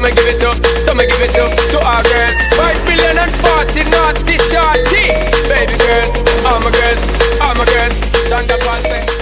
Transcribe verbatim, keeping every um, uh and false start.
me give it up, so me give it up to our girls. Five billion and forty naughty shorty. Baby girl, all my girls, all my girls, Santa Paul say